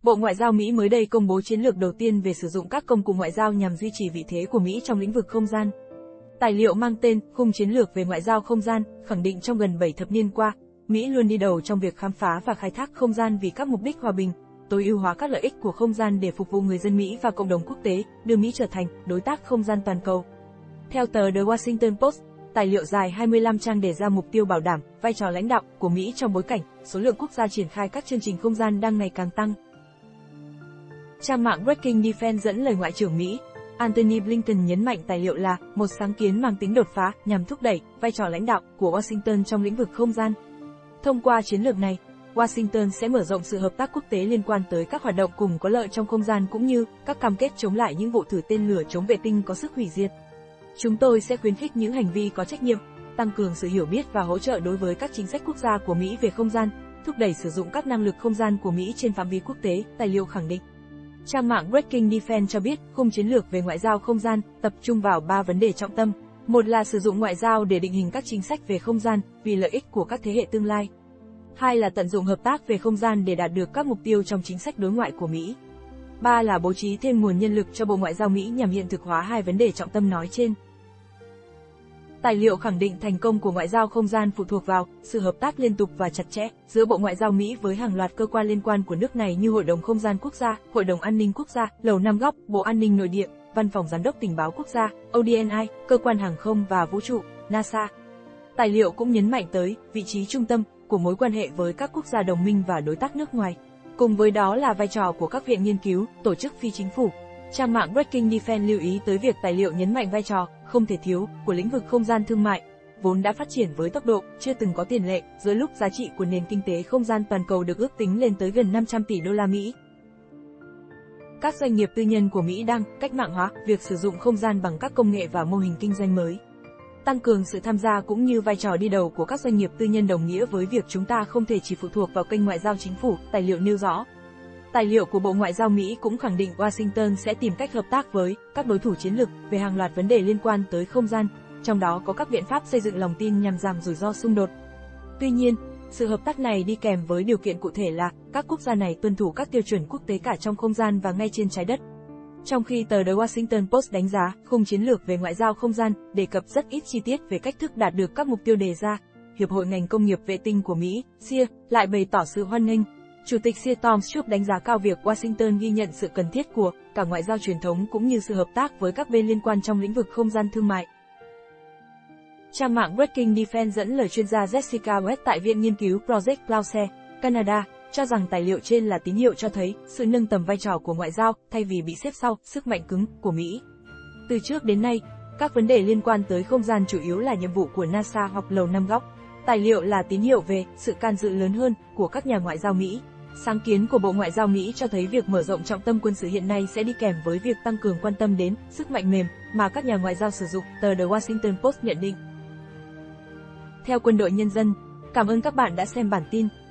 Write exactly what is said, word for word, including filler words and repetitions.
Bộ Ngoại giao Mỹ mới đây công bố chiến lược đầu tiên về sử dụng các công cụ ngoại giao nhằm duy trì vị thế của Mỹ trong lĩnh vực không gian. Tài liệu mang tên Khung chiến lược về ngoại giao không gian khẳng định trong gần bảy thập niên qua, Mỹ luôn đi đầu trong việc khám phá và khai thác không gian vì các mục đích hòa bình, tối ưu hóa các lợi ích của không gian để phục vụ người dân Mỹ và cộng đồng quốc tế, đưa Mỹ trở thành đối tác không gian toàn cầu. Theo tờ The Washington Post, tài liệu dài hai mươi lăm trang đề ra mục tiêu bảo đảm vai trò lãnh đạo của Mỹ trong bối cảnh số lượng quốc gia triển khai các chương trình không gian đang ngày càng tăng. Trang mạng Breaking Defense dẫn lời Ngoại trưởng Mỹ Antony Blinken nhấn mạnh tài liệu là một sáng kiến mang tính đột phá nhằm thúc đẩy vai trò lãnh đạo của Washington trong lĩnh vực không gian. Thông qua chiến lược này, Washington sẽ mở rộng sự hợp tác quốc tế liên quan tới các hoạt động cùng có lợi trong không gian cũng như các cam kết chống lại những vụ thử tên lửa chống vệ tinh có sức hủy diệt. Chúng tôi sẽ khuyến khích những hành vi có trách nhiệm, tăng cường sự hiểu biết và hỗ trợ đối với các chính sách quốc gia của Mỹ về không gian, thúc đẩy sử dụng các năng lực không gian của Mỹ trên phạm vi quốc tế, tài liệu khẳng định. Trang mạng Breaking Defense cho biết, khung chiến lược về ngoại giao không gian tập trung vào ba vấn đề trọng tâm. Một là sử dụng ngoại giao để định hình các chính sách về không gian vì lợi ích của các thế hệ tương lai. Hai là tận dụng hợp tác về không gian để đạt được các mục tiêu trong chính sách đối ngoại của Mỹ. Ba là bố trí thêm nguồn nhân lực cho Bộ Ngoại giao Mỹ nhằm hiện thực hóa hai vấn đề trọng tâm nói trên. Tài liệu khẳng định thành công của ngoại giao không gian phụ thuộc vào sự hợp tác liên tục và chặt chẽ giữa Bộ Ngoại giao Mỹ với hàng loạt cơ quan liên quan của nước này như Hội đồng Không gian Quốc gia, Hội đồng An ninh Quốc gia, Lầu Năm Góc, Bộ An ninh Nội địa, Văn phòng Giám đốc Tình báo Quốc gia, O D N I, Cơ quan Hàng không và Vũ trụ, NASA. Tài liệu cũng nhấn mạnh tới vị trí trung tâm của mối quan hệ với các quốc gia đồng minh và đối tác nước ngoài. Cùng với đó là vai trò của các viện nghiên cứu, tổ chức phi chính phủ. Trang mạng Breaking Defense lưu ý tới việc tài liệu nhấn mạnh vai trò không thể thiếu của lĩnh vực không gian thương mại, vốn đã phát triển với tốc độ chưa từng có tiền lệ, giữa lúc giá trị của nền kinh tế không gian toàn cầu được ước tính lên tới gần năm trăm tỷ đô la Mỹ. Các doanh nghiệp tư nhân của Mỹ đang cách mạng hóa việc sử dụng không gian bằng các công nghệ và mô hình kinh doanh mới. Tăng cường sự tham gia cũng như vai trò đi đầu của các doanh nghiệp tư nhân đồng nghĩa với việc chúng ta không thể chỉ phụ thuộc vào kênh ngoại giao chính phủ, tài liệu nêu rõ. Tài liệu của Bộ Ngoại giao Mỹ cũng khẳng định Washington sẽ tìm cách hợp tác với các đối thủ chiến lược về hàng loạt vấn đề liên quan tới không gian, trong đó có các biện pháp xây dựng lòng tin nhằm giảm rủi ro xung đột. Tuy nhiên, sự hợp tác này đi kèm với điều kiện cụ thể là các quốc gia này tuân thủ các tiêu chuẩn quốc tế cả trong không gian và ngay trên trái đất. Trong khi tờ The Washington Post đánh giá khung chiến lược về ngoại giao không gian đề cập rất ít chi tiết về cách thức đạt được các mục tiêu đề ra, Hiệp hội ngành công nghiệp vệ tinh của Mỹ, S I A, lại bày tỏ sự hoan nghênh. Chủ tịch S I A Tom Schupp đánh giá cao việc Washington ghi nhận sự cần thiết của cả ngoại giao truyền thống cũng như sự hợp tác với các bên liên quan trong lĩnh vực không gian thương mại. Trang mạng Breaking Defense dẫn lời chuyên gia Jessica West tại Viện Nghiên cứu Project Plausible, Canada, cho rằng tài liệu trên là tín hiệu cho thấy sự nâng tầm vai trò của ngoại giao thay vì bị xếp sau sức mạnh cứng của Mỹ. Từ trước đến nay, các vấn đề liên quan tới không gian chủ yếu là nhiệm vụ của NASA hoặc Lầu Năm Góc. Tài liệu là tín hiệu về sự can dự lớn hơn của các nhà ngoại giao Mỹ. Sáng kiến của Bộ Ngoại giao Mỹ cho thấy việc mở rộng trọng tâm quân sự hiện nay sẽ đi kèm với việc tăng cường quan tâm đến sức mạnh mềm mà các nhà ngoại giao sử dụng, tờ The Washington Post nhận định. Theo Quân đội Nhân dân, cảm ơn các bạn đã xem bản tin.